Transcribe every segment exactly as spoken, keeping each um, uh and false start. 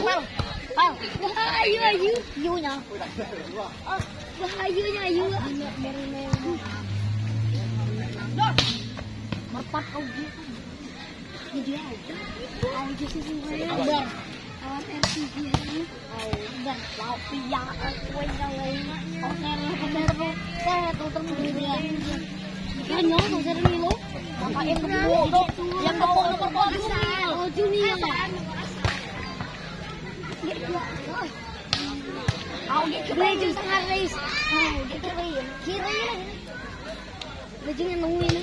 Pal. Pal. Ayo ayo. Yunya. Oh, bahayanya ayo. Merpat kau gitu. Dia aja. Kau jadi sih. Awan R P G ini, dan kopi yang kue lainnya, oke, bener saya tuh termudahnya. Kan nyong tuh sering lo, apa yang kedua yang bawa nomor asal, oh Juni ya. Au gitu baju setengah race, au gitu kiri, kiri lah. Bajunya nungguin.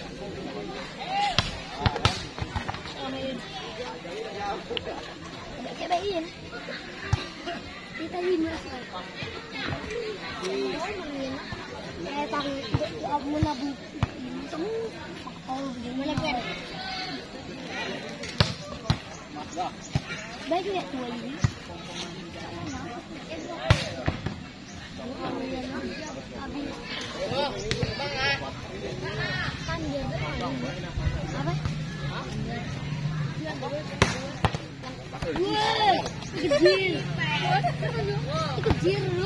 Cobain. Kita lihat. Eh, tapi aku mau nabu. Oh, gimana kan? Baik ya tua ini. Kan dia apa? Wah, kecil. Kecil lu.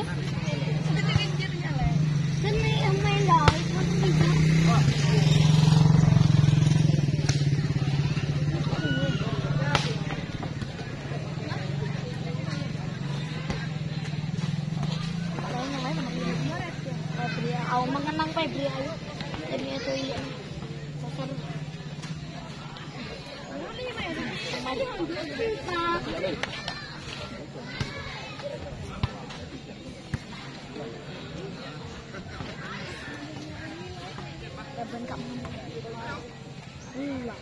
Sini yang main dah, itu bisa. Aku mengenang Febri ayo. Jadi itu iya. Sosok. Bengkak ulang.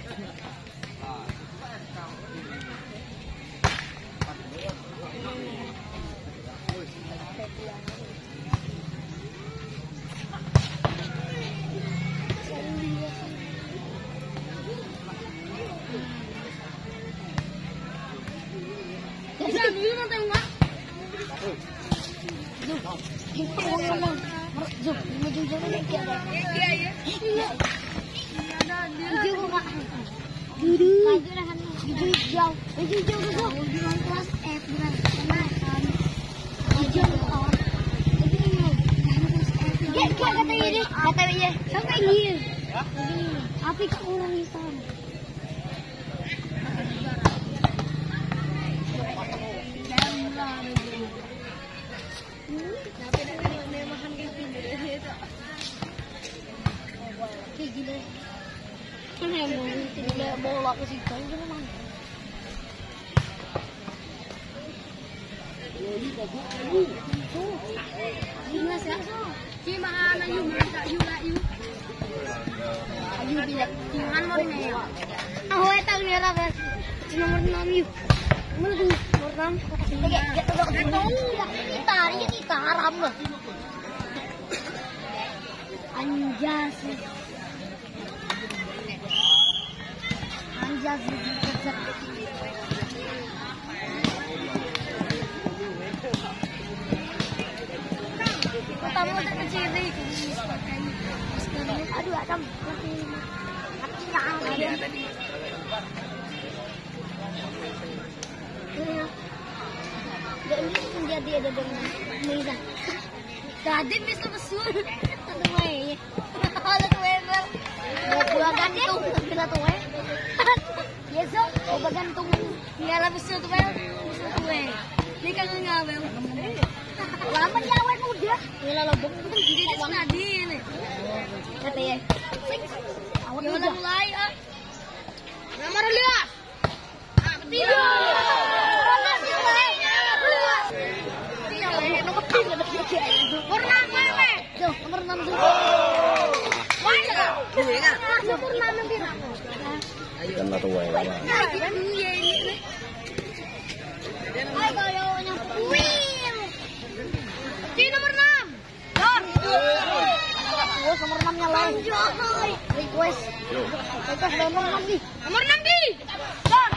Jangan dulu nanti enggak. Zup, maju jauh lagi ada. Iya iya. Iya. Ada dia. Jauh enggak? Dulu. Maju dah kan. Maju jauh. Maju jauh dulu. Di kelas F bukan. Maju jauh. Ya, kata dia. Kata dia. Sampai ini. Apa kau orang itu? Gila. Kan yang mau tidak bola ke situ itu memang. Gila sih. Cuma anak you mereka you lah you. Ayu bilang jangan mau ini ya. Aku tahu dia apa. Nomor enam you. Mana tu nomor enam? Kita tahu kita ini kita haram lah. Anjas. Anjas kerja. Pertama saya kecil ni. Aduh, Adam. Mati ada tadi. Dia ini menjadi ada dengan Mira. Tadi misal besul. Ada way. Ada way. Buat gantung bila tu way. Yes, oh bagantung. Ngala besul tu way. Besul tu way. Ni kan ngawel. Lama ni awet muda. Ngala lobong itu jadi senadi ni. Kata ya. Awet muda. Mulai ah. Nomor lihat. Ah, betul. Nomor enam mana? Tuh, nomor enam tu. Mana? Dua kan? Nomor enam nanti. Kan lah tu way lah. Hai kau yang win. Di nomor enam. Dah. Oh, nomor enam-nya lain. Request. Request nomor enam di. Nomor enam di. Dah.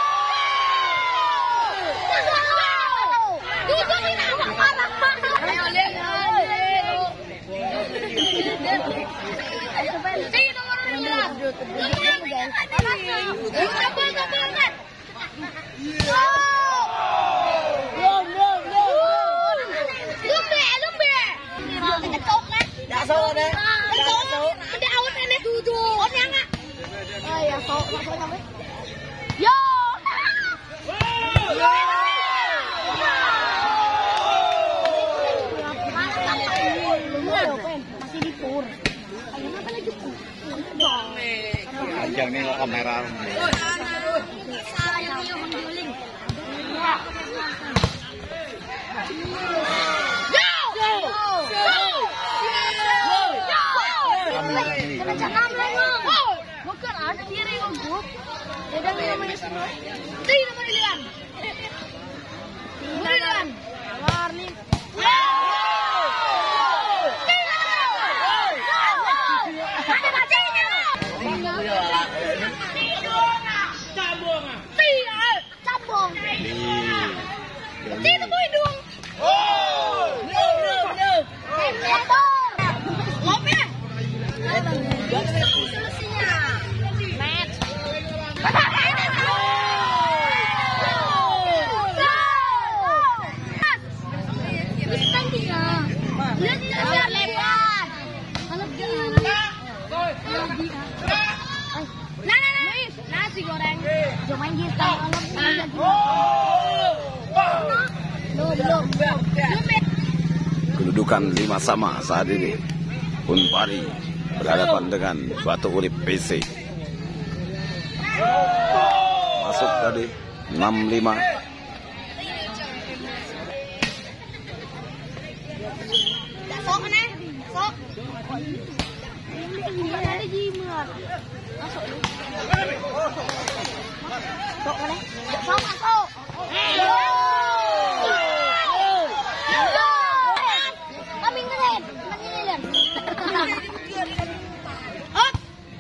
Tujuh ni nak marah. Ayo lihat. Di nomor enam. Nomor enam. Double double. Yo. Masih di pur. Ayo apa lagi pur? Panjang nih kamera. Bukan ada diri gue. Ada namanya semua. Tidak namanya Dilan. Dilan. Warning. Cabong. Tidak boleh dong. Oh, no, no, no. Lopnya. Solusinya. Match. Lihat biar lebar. Nah, nasi goreng. Jangan main gitar. Kedudukan lima sama saat ini. Unpari berhadapan dengan Batu Urip P C. Masuk tadi enam lima. Sok nih, sok. Ada jimat. Masuk lu. Sok nih. Sok masuk. Kami ngeliat, kami ngeliat. Hop.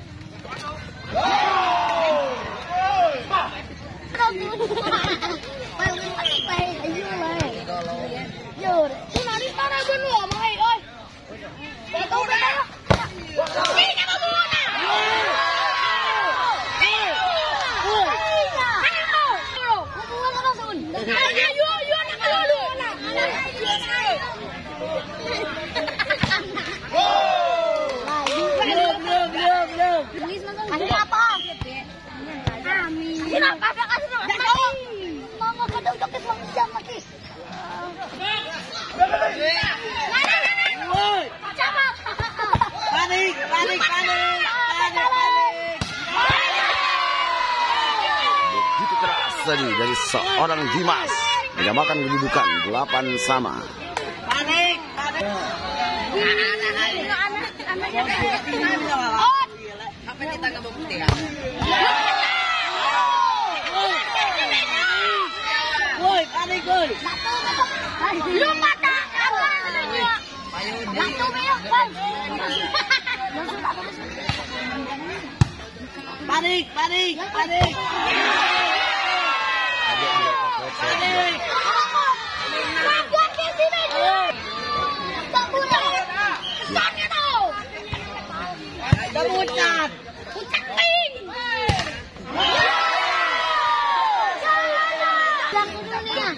Panik, panik, panik, panik, panik. Begitu keras tadi dari seorang Dimas menyamakan kedudukan delapan sama. Panik, panik. Apa kita nggak mau putih ya? Woi, panik, woi. Lu mata apa sebenarnya? Waktu belok, Bang. Panik, panik, panik. Panik. Kaget di sini. Tak boleh. Pecahnya tau. Kemucat. Pucat ping. Yang dunia.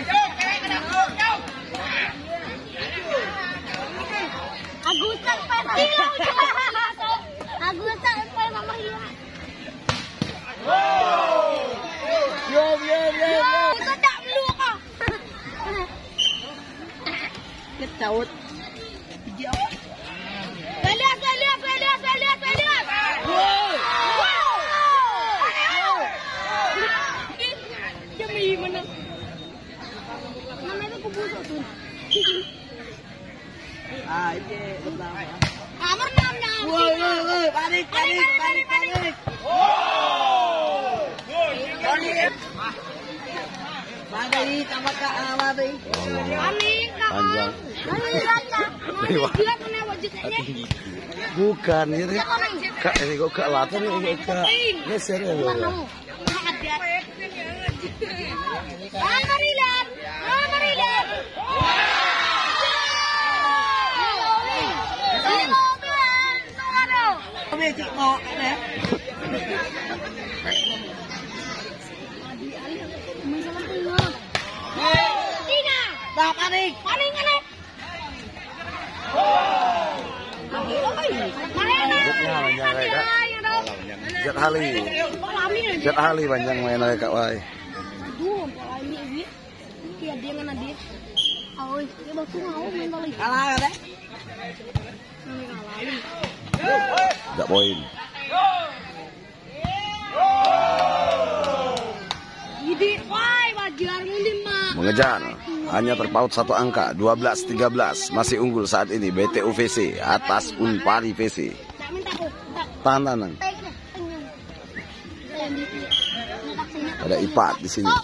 Agusan pas hilang. Agusan pas mama hilang. Yo, yo, yo, yo. Kita tak perlu kah? Kecaut. Saya lihat, saya lihat, saya lihat, saya lihat, saya lihat. Wow. Wow. Demi mana? Namanya itu busuk tuh. Ah, ini pertama. Amar namanya. Woi, woi, woi, panik, panik, panik, panik. Mati, sama kak, mati. Panik, Panjang. Panik raja. Dia kena wajahnya. Bukan ini. Kak ini kok kak latan ini kak. Ini serius. Amarilan, Amarilan. Kami cik ngok ni. Tina. Dah panik. Panik kan? Mana? Buknya banyak mereka. Mana? Jet Hali. Jet Hali panjang main oleh Kak Wai. Aduh, ini ini. Kayak dia ngana dia. Aoi, dia batu ngau main lagi. Kalah deh. Tidak poin. Jadi, wah, wajar lima. Mengejar. Hanya terpaut satu angka. dua belas tiga belas. Masih unggul saat ini. B T U V C atas Unpari V C. Tahan tangan. Ada Ipat di sini.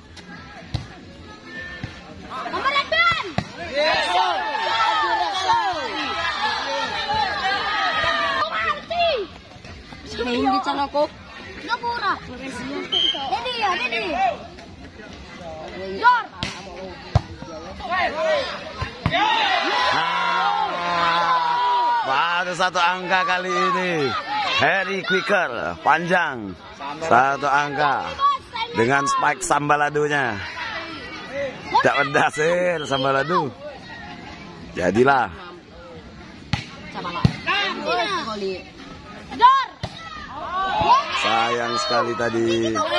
Hindi sana ko. Napura. Dedi ya, Dedi. Jor. Baru satu angka kali ini. Harry Quicker panjang. Satu angka dengan spike Sambaladunya. Tidak berhasil Sambaladu. Jadilah. Jor. Sayang sekali tadi.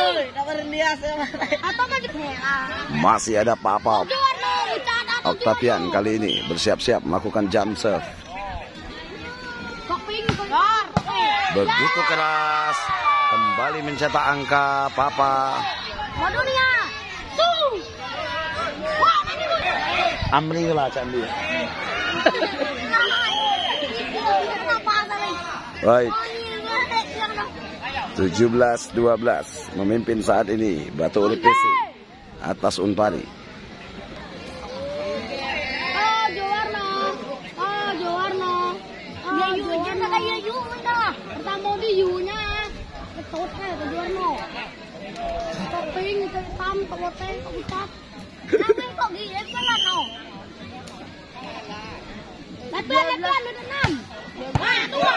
Masih ada Papa Octavian kali ini bersiap-siap melakukan jump serve. Begitu keras. Kembali mencetak angka Papa. Amri lah Candi. Baik. tujuh belas dua belas memimpin saat ini Batu Urip P C atas Unpari. Ah, Jowarno. Ah, Jowarno. Ah, Jowarno kayak Yu dah. Pertama di Yu-nya. Betul eh ke Jowarno. Topping ke tam ke boteng ke ucap. Namanya kok gini pelan no. Lepas lepas lu enam. Ah, tua.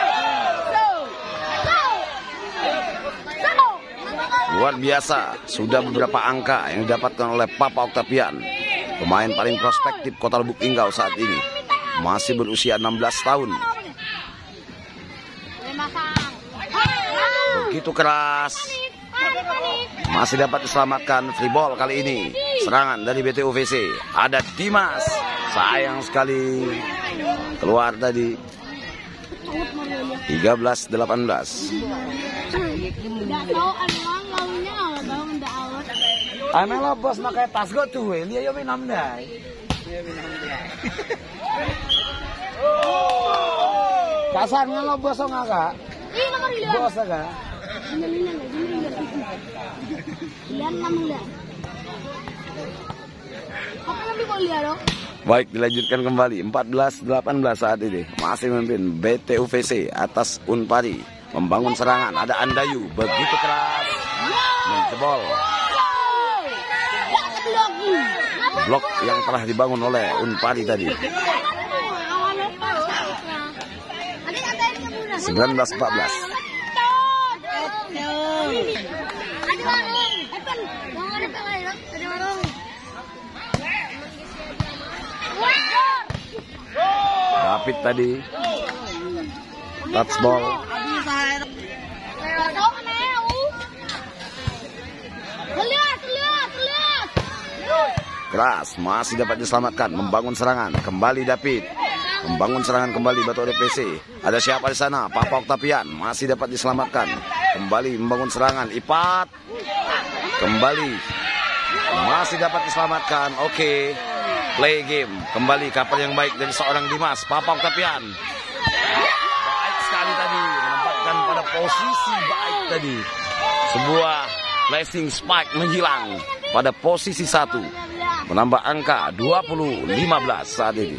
Luar biasa, sudah beberapa angka yang didapatkan oleh Papa Octavian. Pemain paling prospektif Kota Lubuk Linggau saat ini. Masih berusia enam belas tahun. Begitu keras. Masih dapat diselamatkan free ball kali ini. Serangan dari B T U V C. Ada Dimas. Sayang sekali. Keluar tadi. tiga belas delapan belas. Enggak tahu anang launya enggak tahu ndak awet. Amel lo bos pakai tas go tuh, dia yo minam dai. Kasar ngalo bos enggak kak? Ih, nomor lihat. Bos kak. Ini ini ini lihat namun lihat. Apa yang boleh lihat dong? Baik, dilanjutkan kembali empat belas delapan belas saat ini. Masih memimpin B T U V C atas Unpari. Membangun serangan, ada Andayu, begitu keras, menjebol blok yang telah dibangun oleh Unpari tadi. sembilan belas empat belas. David tadi touch ball. Keras, masih dapat diselamatkan. Membangun serangan, kembali David. Membangun serangan kembali Batu Urip P C. Ada siapa di sana? Papa Octavian masih dapat diselamatkan. Kembali membangun serangan. Ipat. Kembali. Masih dapat diselamatkan. Oke. Play game. Kembali kapal yang baik dari seorang Dimas. Papa Octavian. Baik sekali tadi. Menempatkan pada posisi baik tadi. Sebuah flashing spike menghilang pada posisi satu. Menambah angka dua puluh lima belas saat ini.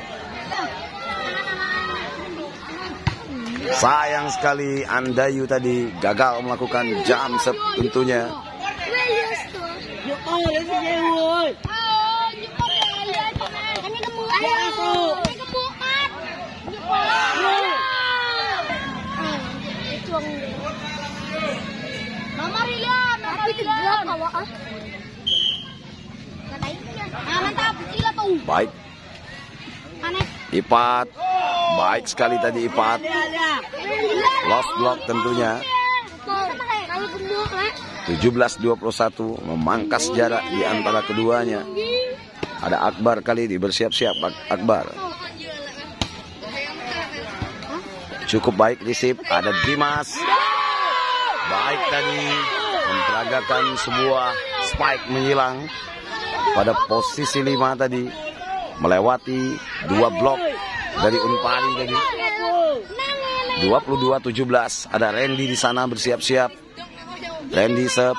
Sayang sekali Andayu tadi gagal melakukan jump serve tentunya. Mama Rilan, tapi tidak bawa ah. Baik. Ipat. Baik sekali tadi Ipat. Lost block tentunya. tujuh belas dua puluh satu memangkas jarak di antara keduanya. Ada Akbar kali ini bersiap-siap. Akbar cukup baik receive. Ada Dimas baik tadi memperagakan sebuah spike menyilang pada posisi lima tadi, melewati dua blok dari Unpari tadi. Dua puluh dua tujuh belas. Ada Randy di sana bersiap-siap. Randy sep.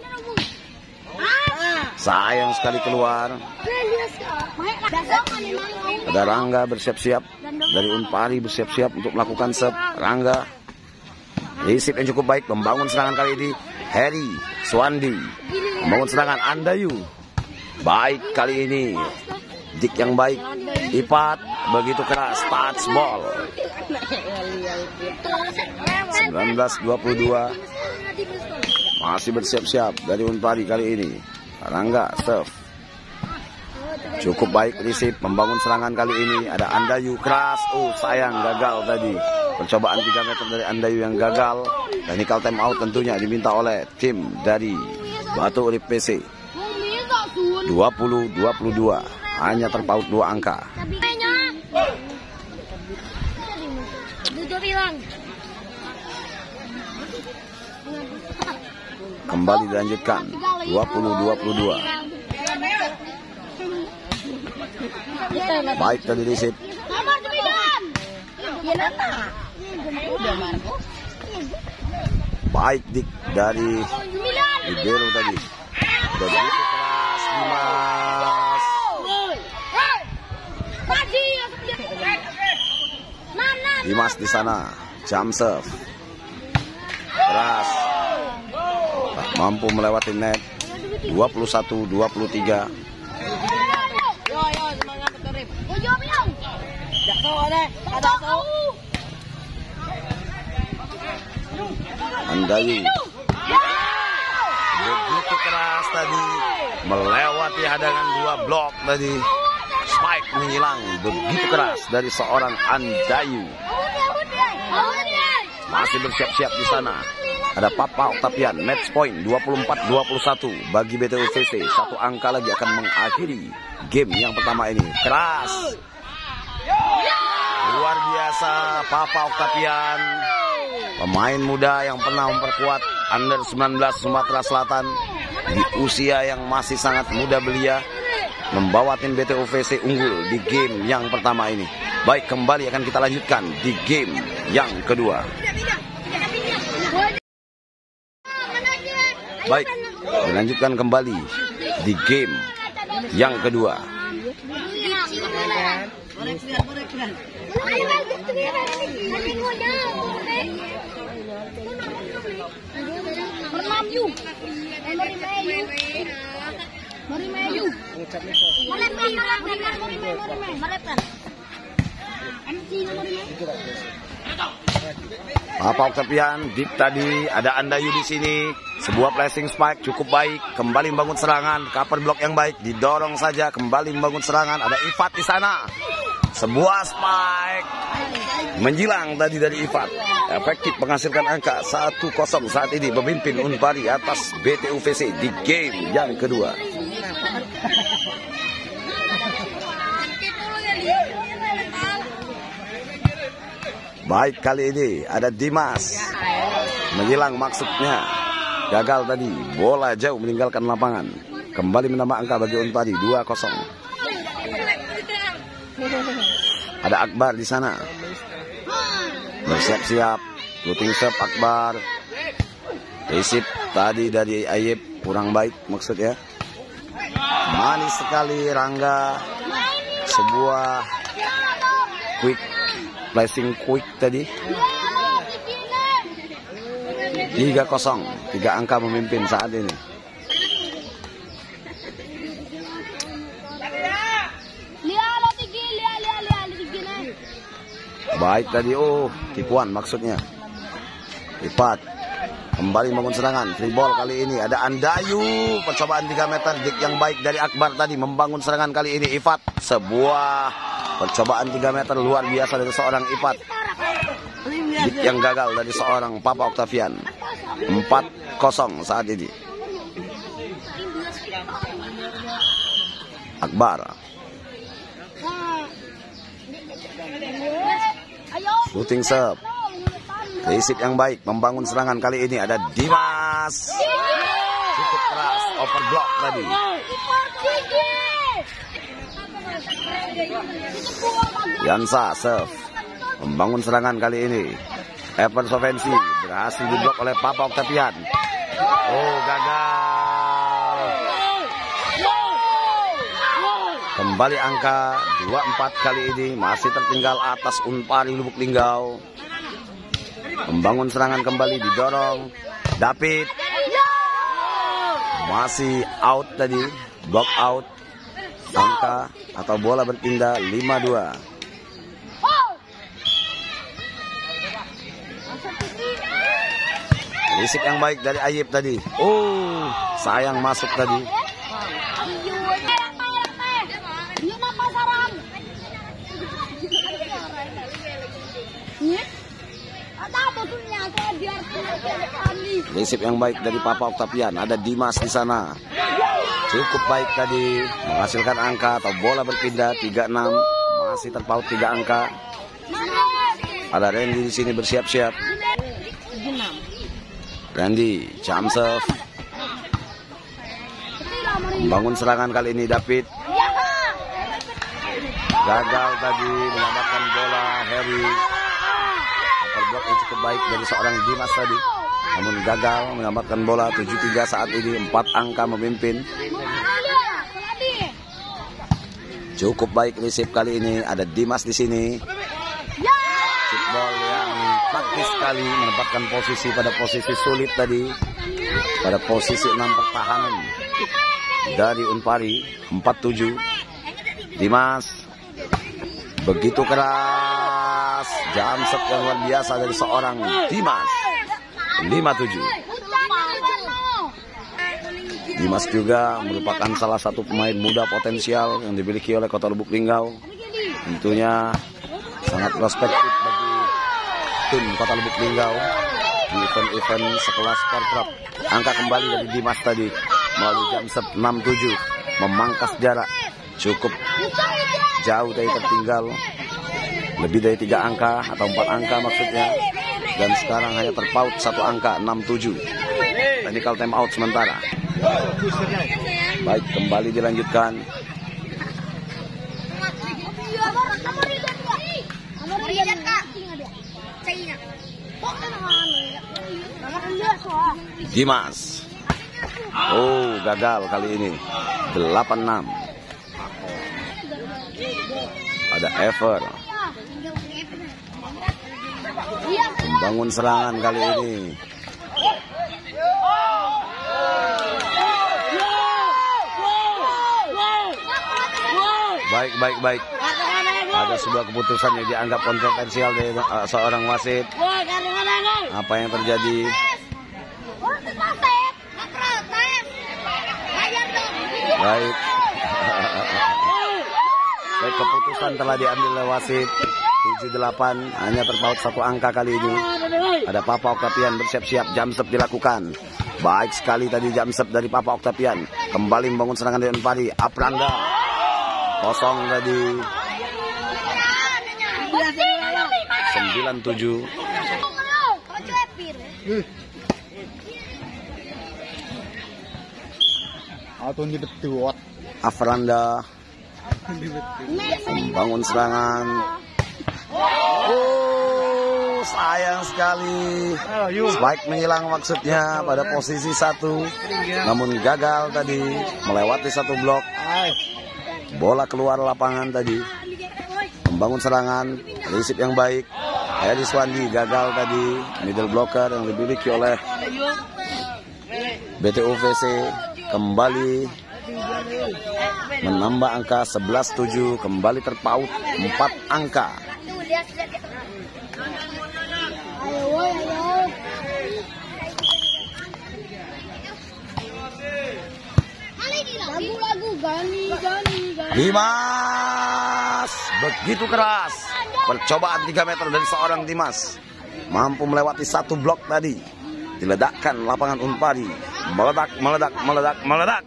Sayang sekali keluar. Ada Rangga bersiap-siap dari Unpari, bersiap-siap untuk melakukan sep. Rangga receive yang cukup baik, membangun serangan kali ini. Harry Swandi membangun serangan. Andayu baik kali ini. Dik yang baik. Ipat begitu keras, touch ball. sembilan belas dua puluh dua. Masih bersiap-siap dari Unpari kali ini. Rangga serve. Cukup baik receive, membangun serangan kali ini. Ada Andayu keras. Oh sayang, gagal tadi. Percobaan tiga meter dari Andayu yang gagal. Technical time out tentunya diminta oleh tim dari Batu Urip P C. dua puluh dua puluh dua. Hanya terpaut dua angka. Kembali dilanjutkan. dua puluh dua puluh dua. Baik tadi receive. Baik dik dari libero tadi. Begitu keras Dimas. Dimas di sana, jump serve. Keras. Tak mampu melewati net. dua puluh satu dua puluh tiga. Andayu begitu keras tadi, melewati hadangan dua blok tadi. Spike menghilang begitu keras dari seorang Andayu. Masih bersiap-siap di sana. Ada Papa Octavian, match point dua puluh empat dua puluh satu bagi B T U V C. Satu angka lagi akan mengakhiri game yang pertama ini. Keras. Luar biasa Papa Octavian. Pemain muda yang pernah memperkuat under sembilan belas Sumatera Selatan di usia yang masih sangat muda belia, membawa tim B T U V C unggul di game yang pertama ini. Baik, kembali akan kita lanjutkan di game yang kedua. Baik, dilanjutkan kembali di game yang kedua. Papa Octavian, deep tadi, ada Andayu di sini. Sebuah placing spike cukup baik, kembali membangun serangan, cover block yang baik, didorong saja, kembali membangun serangan. Ada Ifat di sana. Sebuah spike menjilang tadi dari Ifat. Efektif menghasilkan angka satu kosong saat ini, memimpin Unpari atas B T U V C di game yang kedua. Baik, kali ini ada Dimas menyilang, maksudnya gagal tadi, bola jauh meninggalkan lapangan. Kembali menambah angka bagi Unpari dua kosong. Ada Akbar di sana bersiap-siap, looting serve Akbar. Receive tadi dari Ayib kurang baik, maksudnya manis sekali Rangga. Sebuah quick placing quick tadi. Tiga kosong, tiga angka memimpin saat ini. Baik tadi, oh tipuan maksudnya. Ipat kembali membangun serangan, free ball kali ini. Ada Andayu, percobaan tiga meter, dik yang baik dari Akbar tadi, membangun serangan kali ini. Ifat, sebuah percobaan tiga meter luar biasa dari seorang Ifat. Dik yang gagal dari seorang Papa Octavian. empat kosong saat ini. Akbar. Shooting serve. Risip yang baik, membangun serangan kali ini ada Dimas. Cukup keras, overblock tadi. Yansa serve, membangun serangan kali ini. Evans Sovensi berhasil diblok oleh Papa Octavian. Oh, gagal. Kembali angka dua empat kali ini, masih tertinggal atas Unpari Lubuk Linggau. Membangun serangan kembali, didorong David. Masih out tadi, block out. Angka atau bola berpindah lima dua. Risik yang baik dari Ayib tadi. Oh, sayang masuk tadi. Risip yang baik dari Papa Octavian. Ada Dimas di sana. Cukup baik tadi, menghasilkan angka atau bola berpindah tiga enam. Masih terpaut tiga angka. Ada Randy di sini bersiap-siap. Randy, jump serve. Membangun serangan kali ini David. Gagal tadi menyelamatkan bola Harry. Overblock yang cukup baik dari seorang Dimas tadi. Namun gagal menyelamatkan bola. Tujuh tiga saat ini, empat angka memimpin. Cukup baik risip kali ini, ada Dimas di sini. Football yang praktis sekali, menempatkan posisi pada posisi sulit tadi, pada posisi enam pertahanan dari Unpari. Empat tujuh. Dimas begitu keras, jam set yang luar biasa dari seorang Dimas. Lima tujuh. Dimas juga merupakan salah satu pemain muda potensial yang dimiliki oleh Kota Lubuk Linggau. Tentunya sangat prospektif bagi tim Kota Lubuk Linggau di event-event sekelas Porprov. Angka kembali dari Dimas tadi melalui jam set enam tujuh, memangkas jarak. Cukup jauh dari tertinggal, lebih dari tiga angka atau empat angka maksudnya. Dan sekarang hanya terpaut satu angka, enam tujuh. Technical time out sementara. Baik, kembali dilanjutkan. Dimas. Oh, gagal kali ini. delapan enam. Ada Ever. Membangun serangan kali ini. Baik, baik, baik. Ada sebuah keputusan yang dianggap kontroversial dari uh, seorang wasit. Apa yang terjadi? Baik. Baik, keputusan telah diambil oleh wasit. tujuh delapan, hanya terpaut satu angka kali ini. Ada Papa Octavian bersiap-siap, jam serve dilakukan. Baik sekali tadi jam serve dari Papa Octavian. Kembali membangun serangan dari Unpari. Apranda. Kosong tadi. sembilan tujuh. Apranda membangun serangan. Oh, sayang sekali. Spike menghilang maksudnya pada posisi satu. Namun gagal tadi, melewati satu blok. Bola keluar lapangan tadi. Membangun serangan, risip yang baik. Heri Swandi gagal tadi. Middle blocker yang dimiliki oleh B T U V C. Kembali menambah angka sebelas tujuh. Kembali terpaut empat angka. Lagu-lagu Gani, Gani, Gani. Dimas begitu keras. Percobaan tiga meter dari seorang Dimas. Mampu melewati satu blok tadi. diledakkan lapangan Unpari. Meledak, meledak, meledak, meledak.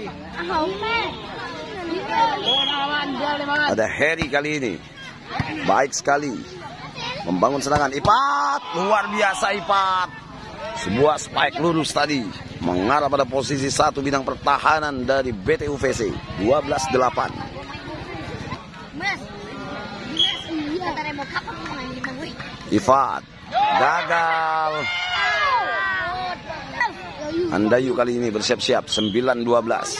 Ada Harry kali ini. Baik sekali. Membangun serangan. Ipat. Luar biasa Ipat. Sebuah spike lurus tadi. Mengarah pada posisi satu bidang pertahanan dari B T U V C. dua belas delapan. Ifat. Gagal. Andayu kali ini bersiap-siap. sembilan dua belas.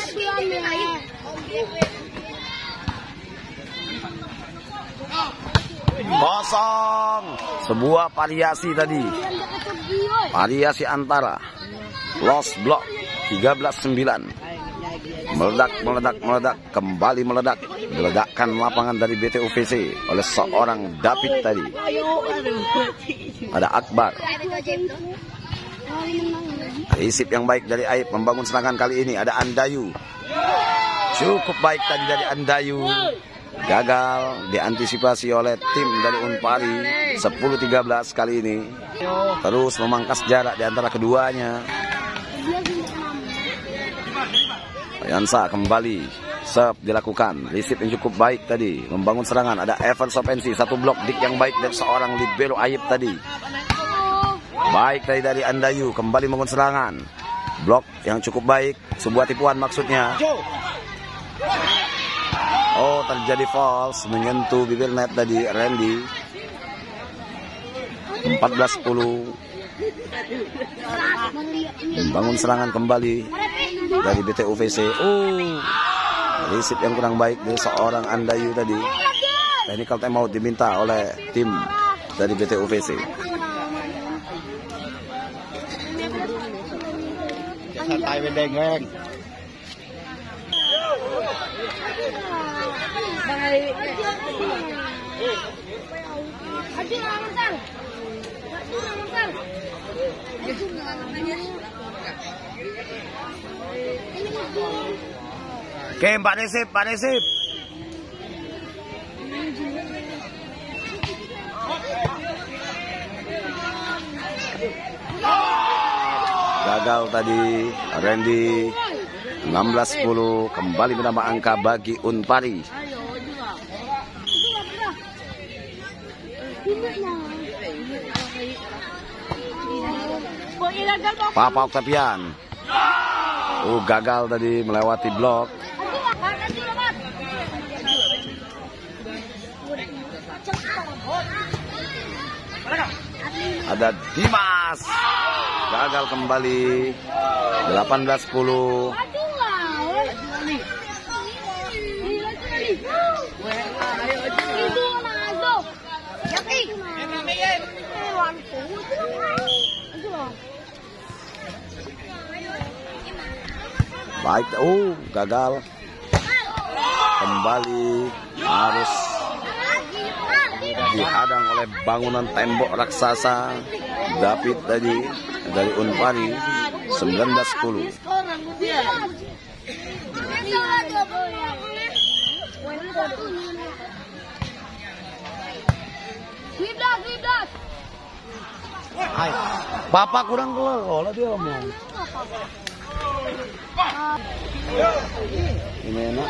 Kosong. Sebuah variasi tadi. Variasi antara. Lost block. tiga belas sembilan. Meledak, meledak, meledak. Kembali meledak. Diledakkan lapangan dari B T U V C oleh seorang David tadi. Ada Akbar. Risip yang baik dari Aib. Membangun serangan kali ini. Ada Andayu. Cukup baik tadi dari Andayu. Gagal diantisipasi oleh tim dari Unpari. Sepuluh tiga belas kali ini. Terus memangkas jarak di antara keduanya. Yansa kembali. Serve dilakukan. Risip yang cukup baik tadi. Membangun serangan. Ada Evans Sopensi. Satu blok dik yang baik dari seorang libero Aib tadi. Baik tadi dari Andayu. Kembali membangun serangan. Blok yang cukup baik. Sebuah tipuan maksudnya. Oh, terjadi false. Menyentuh bibir net tadi Randy. empat belas sepuluh. Membangun serangan kembali dari B T U V C. Oh, risip yang kurang baik dari seorang Andayu tadi. Technical timeout diminta oleh tim dari B T U V C. Santai bedengeng. Oke, Pak Resip, Pak Resip. Gagal tadi Randy. enam belas sepuluh. Kembali menambah angka bagi Unpari. Papa Octavian. Oh, gagal tadi melewati blok. Ada Dimas. Gagal kembali. delapan belas sepuluh. Baik, oh gagal. Kembali harus dihadang oleh bangunan tembok raksasa. David tadi dari Unpari. Sembilan belas sepuluh. Hai, Bapak kurang keluar. Oh, lah dia ngomong. Ini enak.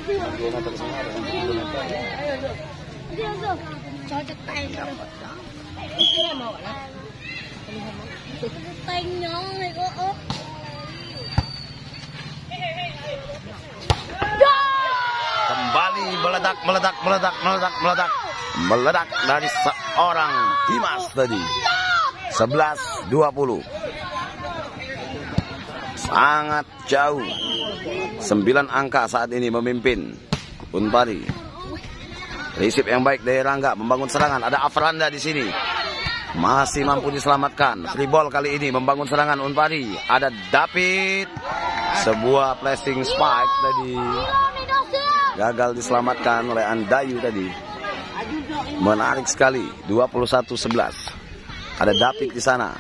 Kembali meledak, meledak, meledak, meledak, meledak. Meledak dari seorang Dimas tadi. sebelas dua puluh. Sangat jauh. sembilan angka saat ini memimpin Unpari. Risip yang baik dari Rangga membangun serangan. Ada Afranda di sini. Masih mampu diselamatkan. Free ball kali ini membangun serangan Unpari. Ada David. Sebuah flashing spike tadi. Gagal diselamatkan oleh Andayu tadi. Menarik sekali. dua puluh satu sebelas. Ada David di sana.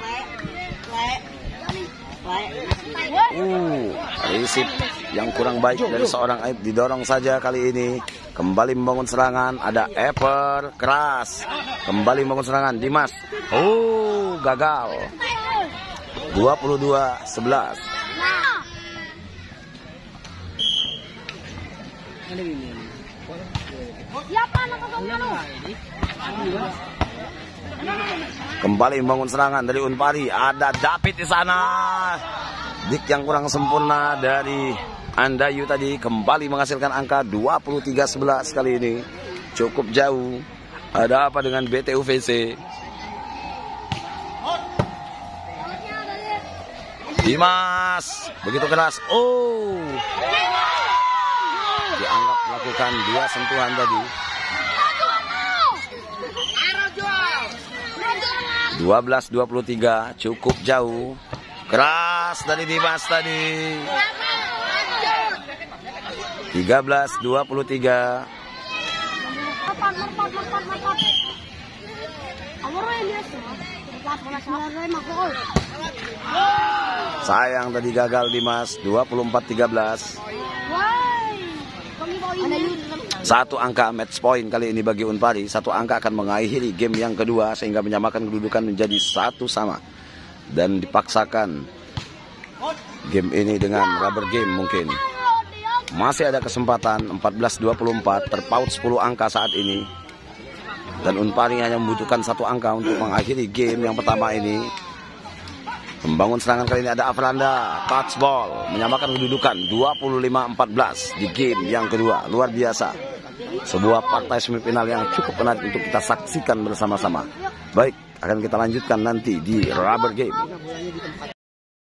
Uh, risip yang kurang baik dari seorang Aib. Didorong saja kali ini. Kembali membangun serangan. Ada Ever keras. Kembali membangun serangan Dimas. Oh, gagal. dua puluh dua sebelas. Nah. Siapa anak kosongnya lu? Kembali membangun serangan dari Unpari. Ada David di sana. Dik yang kurang sempurna dari Andayu tadi kembali menghasilkan angka dua puluh tiga sebelas kali ini. Cukup jauh. Ada apa dengan B T U V C? Dimas begitu keras. Oh, dianggap melakukan dua sentuhan tadi. dua belas dua puluh tiga, cukup jauh. Keras dari Dimas tadi. tiga belas dua puluh tiga. Sayang tadi gagal Dimas. Dua puluh empat tiga belas. Satu angka match point kali ini bagi Unpari. Satu angka akan mengakhiri game yang kedua sehingga menyamakan kedudukan menjadi satu sama. Dan dipaksakan game ini dengan rubber game mungkin. Masih ada kesempatan. Empat belas dua puluh empat, terpaut sepuluh angka saat ini. Dan Unpari hanya membutuhkan satu angka untuk mengakhiri game yang pertama ini. Membangun serangan kali ini ada Afranda. Touch ball menyamakan kedudukan dua puluh lima empat belas di game yang kedua. Luar biasa. Sebuah partai semifinal yang cukup menarik untuk kita saksikan bersama-sama. Baik, akan kita lanjutkan nanti di rubber game.